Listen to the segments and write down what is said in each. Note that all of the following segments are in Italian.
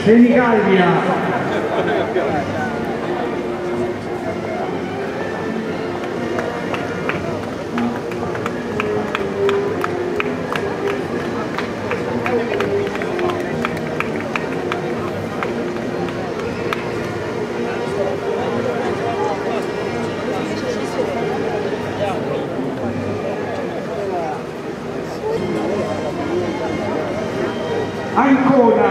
Senigallia. Ancona.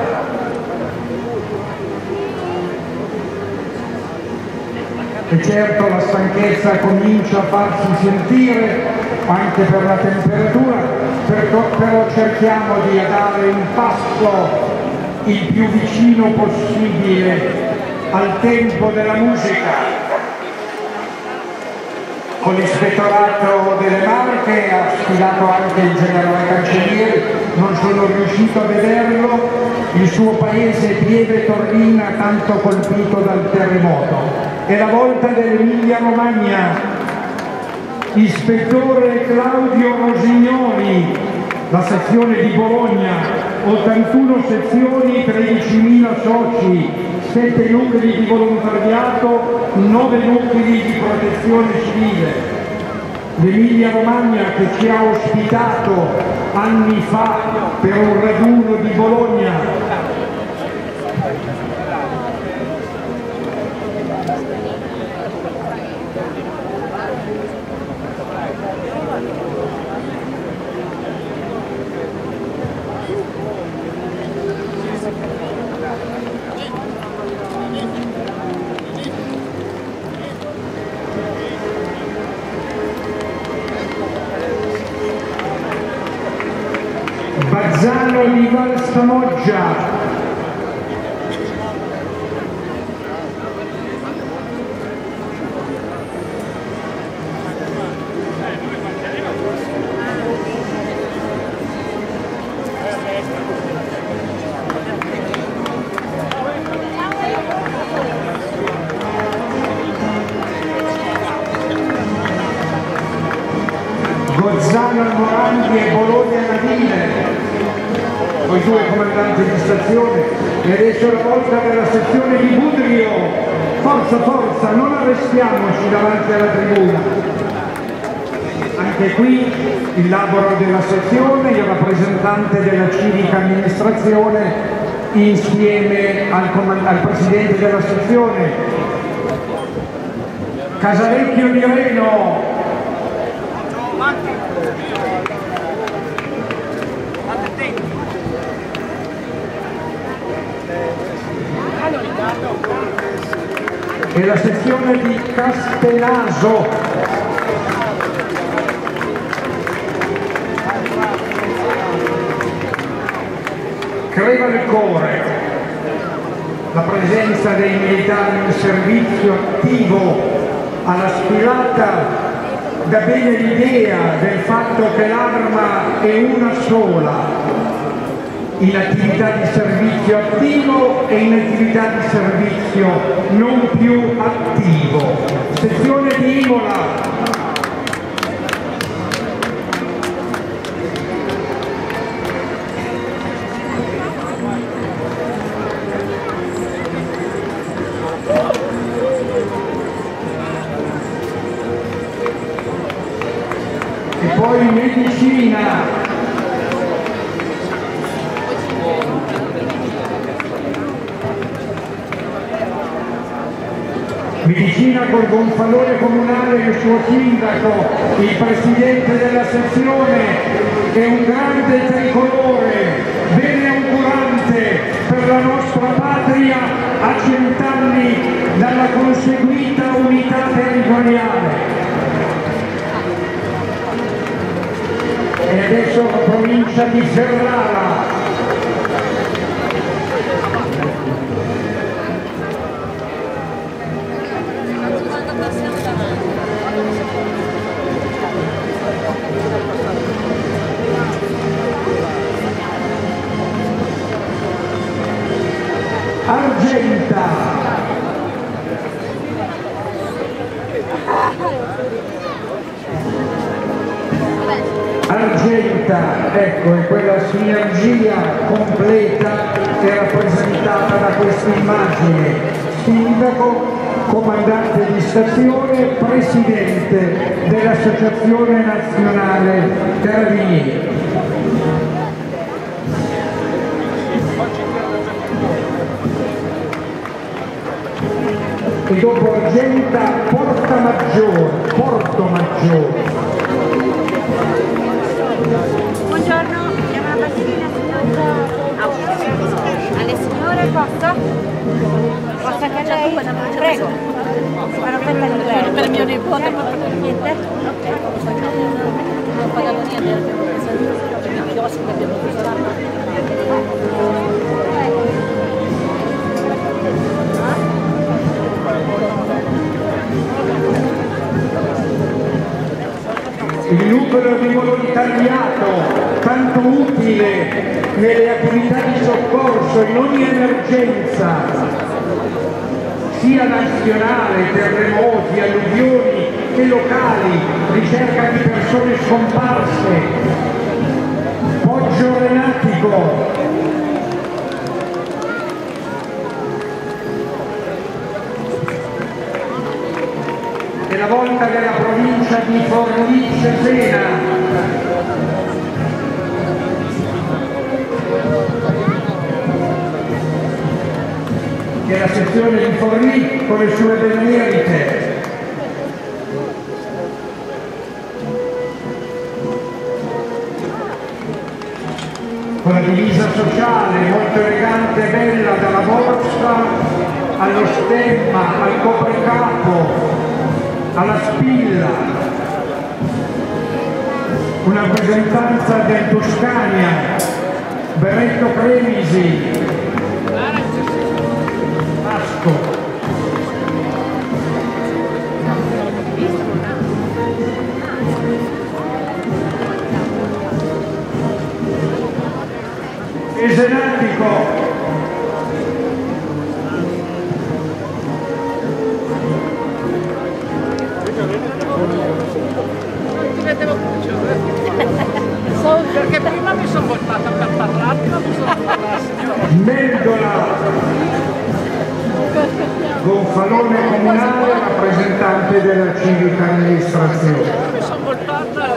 E certo la stanchezza comincia a farsi sentire anche per la temperatura, però cerchiamo di dare un passo il più vicino possibile al tempo della musica. Con l'ispettorato delle Marche ha sfidato anche il generale Cancellieri, non sono riuscito a vederlo, il suo paese Pieve Torrina tanto colpito dal terremoto. È la volta dell'Emilia Romagna, ispettore Claudio Rosignoli, la sezione di Bologna, 81 sezioni, 13.000 soci, 7 nuclei di volontariato, 9 nuclei di protezione civile. L'Emilia Romagna che ci ha ospitato anni fa per un raduno di Bologna. Bazzano di Valsamoggia. Gozzano Morandi e Bologna Navile, con i due comandanti di stazione. E adesso la volta della sezione di Budrio. Forza, forza, non arrestiamoci davanti alla tribuna. Anche qui il laboro della sezione, il rappresentante della civica amministrazione insieme al presidente della sezione. Casalecchio di Reno. E la sezione di Castellaso. Crevalcore, la presenza dei militari in servizio attivo alla sfilata dà bene l'idea del fatto che l'arma è una sola, in attività di servizio attivo e in attività di servizio non più attivo. Sezione di Imola. E poi medicina. Medicina col gonfalone comunale, il suo sindaco, il presidente della sezione, è un grande tricolore, beneaugurante per la nostra patria a 100 anni dalla conseguita unità territoriale. E adesso la provincia di Ferrara. Argenta. Argenta. completa, ecco, è quella sinergia completa che è rappresentata da questa immagine. Sindaco, comandante di stazione, presidente dell'Associazione Nazionale Carabinieri. E dopo Argenta, Porto Maggiore. Buongiorno, chiamo la passerina alle signore, posso? Posso anche lei? Prego. Ma non per il mio nipote, ma per niente? Ok. Non ho pagato niente, abbiamo preso il chiosco che abbiamo preso il numero di volontariato tanto utile nelle attività di soccorso in ogni emergenza, sia nazionale, terremoti, alluvioni che locali, ricerca di persone scomparse, Poggio Renatico, e la volta della provincia di Forlì-Cesena, che è la sezione di Forlì con le sue benemerite. Con la divisa sociale molto elegante e bella, dalla borsa allo stemma, al copricapo, alla spilla, una rappresentanza del Toscania, Berretto Cremisi, Asco. Esenatico, perché prima mi sono voltata per parlarti, ma mi sono voltata, signora. Mendola, Gonfalone comunale, rappresentante della civica amministrazione. Mi sono voltata.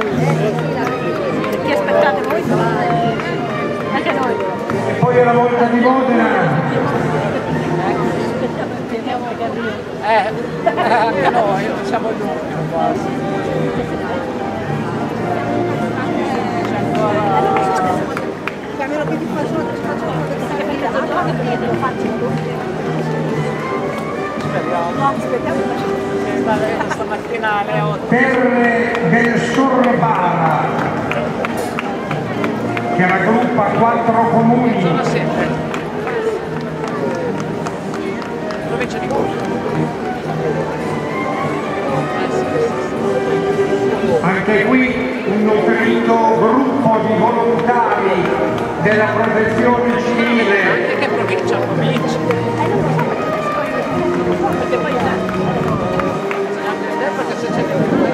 Chi aspettate voi? Anche noi. E poi alla volta di Modena. Anche noi, siamo gli ultimi quasi. Stamattina alle 8. Terre del Sorbara, che raggruppa 4 comuni. Sono 7. Provincia di Cuneo. Anche qui un nutrito gruppo di volontari della protezione civile. Anche che provincia? Provincia. Perché poi perché se c'è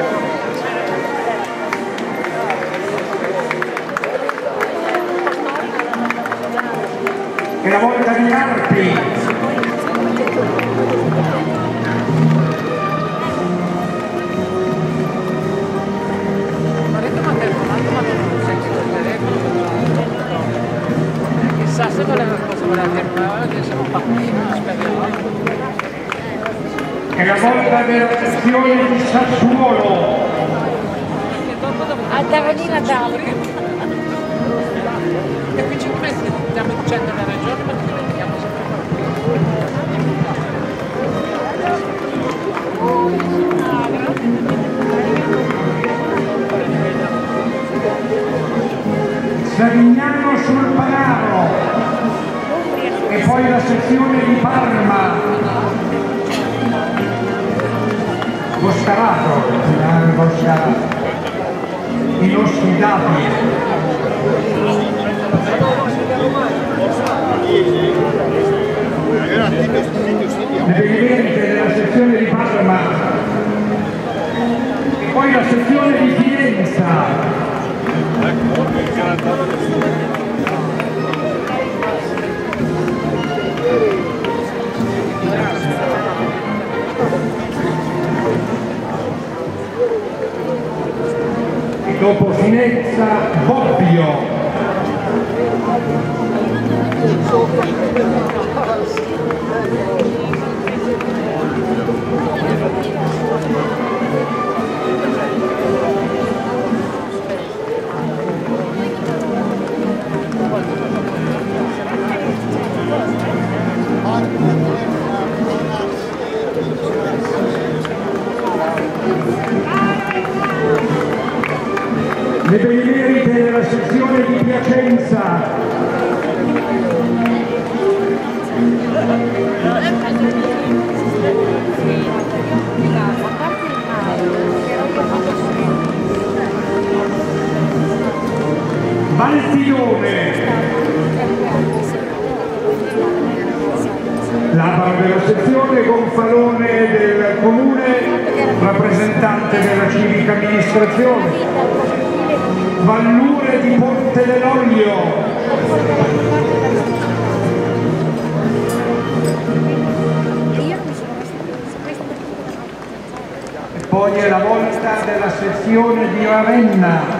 e la volta di Arpi. Chissà se voleva cosa voleva dire, ma oggi siamo partiti, speriamo. E la volta della sezione di Sassuolo. A Tavolina Dali. E qui ci stiamo dicendo le regioni, ma ci dimentichiamo Savignano sul Panaro e poi la sezione di Parma, Boscarato, inossidabile. Le benemerite della sezione di Parma e poi la sezione di Firenze. dopo Finezza, Bobbio. Le benemerite della sezione di Piacenza. Valtidone. Labaro della sezione, Gonfalone del comune, rappresentante della civica amministrazione. Vallure di Ponte dell'Olio. E poi è la volta della sezione di Ravenna.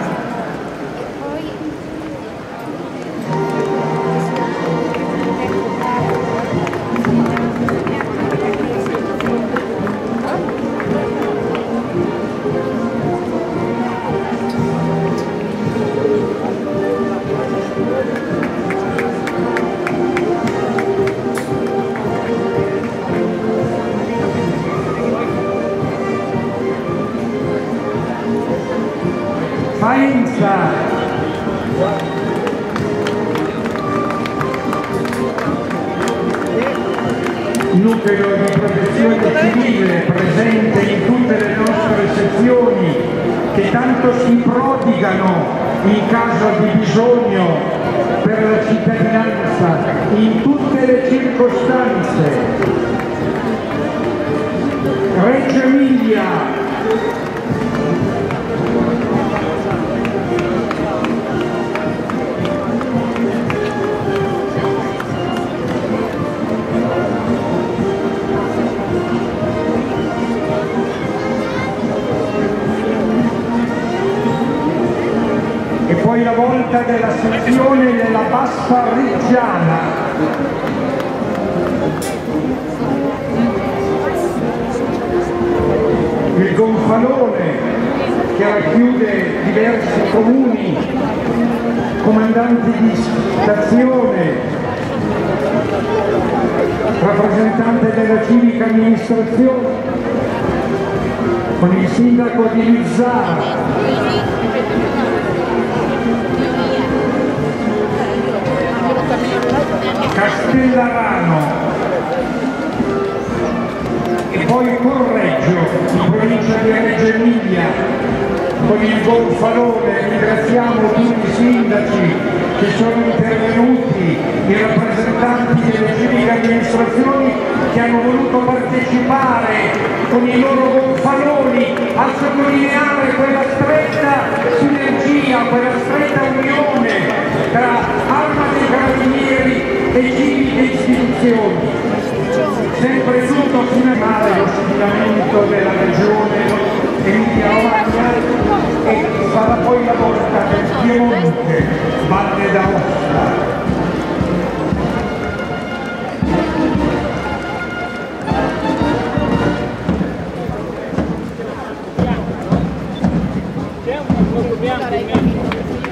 Faenza. Nucleo di protezione civile presente in tutte le nostre sezioni che tanto si prodigano in caso di bisogno per la cittadinanza in tutte le circostanze. Reggio Emilia. E poi la volta della sezione della Bassa Reggiana. Il Gonfalone che racchiude diversi comuni, comandanti di stazione, rappresentante della civica amministrazione, con il sindaco di Lizzara. Castellarano e poi Correggio, in provincia di Reggio Emilia, con il Gonfalone. Ringraziamo tutti i sindaci che sono intervenuti, i rappresentanti delle civiche amministrazioni che hanno voluto partecipare con i loro gonfaloni a sottolineare quella stretta sinergia, quella stretta unione tra Arma dei Carabinieri e civiche istituzioni. Sempre tutto fino a male lo stiramento della regione Emilia-Romagna e sarà poi la volta del Piemonte, Valle d'Aosta. Bianco,